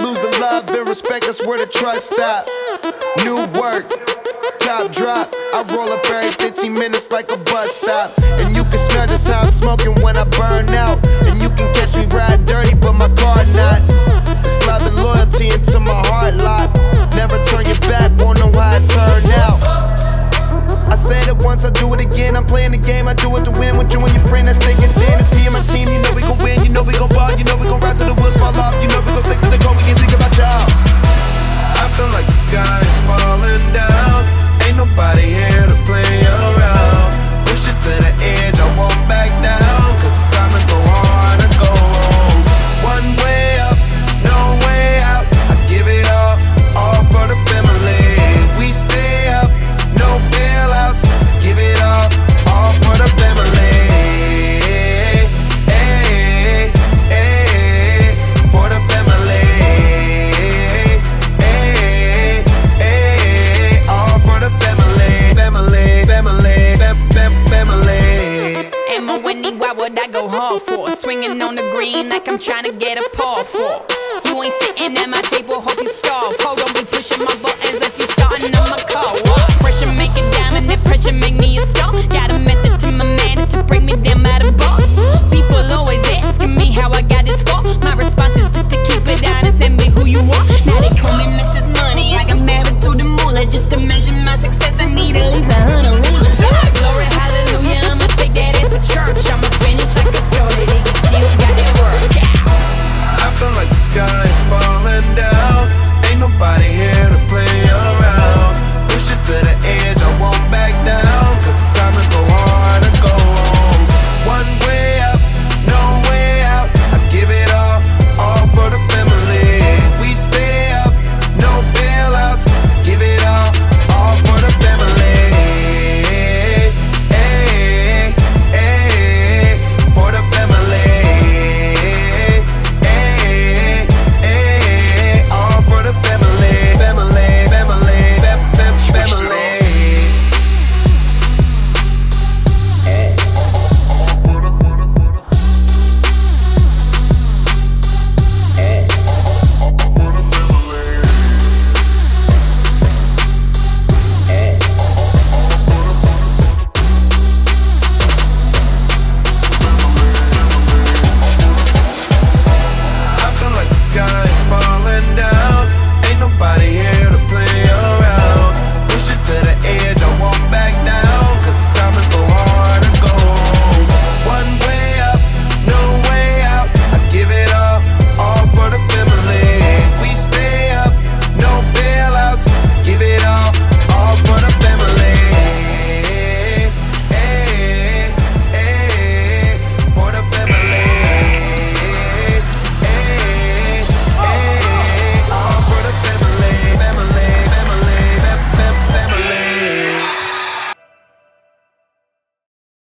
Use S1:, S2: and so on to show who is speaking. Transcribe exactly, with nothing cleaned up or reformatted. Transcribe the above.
S1: lose the love and respect, that's where the trust stop. New work, top drop. I roll up every fifteen minutes like a bus stop. And you can smell just how I'm smoking when I burn out. And you can catch me riding dirty, but my car not. It's love and loyalty into my heart lot. Never turn your back, won't know how it turned out. I said it once, I do it again. I'm playing the game, I do it to win. With you and your friend that's thinking thin. It's me and my team, you know we gon' win. You know we gon' ball, you know we gon' rise till the wheels fall off. You know we gon' stick to the goal, we can think about y'all. I feel like the sky is falling down. Ain't nobody here to play around. Push it to the edge, I won't back down. Cause it's time to go hard and go home. One way up, no way out. I give it all, all for the family. We stay up, no bailouts. Give it all, all for the family. Hey, hey, for the family. Hey, hey, all for the family. Family, family, fam, fam, family.
S2: Am I winning? Why would I go hard for? Swinging on the green like I'm trying to get a paw for. You ain't sitting at my table, hope you starve. Hold on, be pushing my buttons as you starting on my car. What? Pressure make a diamond, that pressure make me a star. Got a method to my madness to bring me down by the bar. People always asking me how I got this far. My response is just to keep it honest and be who you are. Now they call me Missus Money, I got married to the moolah. Just to measure my success, I need at least a hundred rulers. Glory, hallelujah, I'ma take that as a church. I'ma finish like I started it, you still got that work. Yeah.
S1: I feel like the sky is falling down. Ain't nobody here to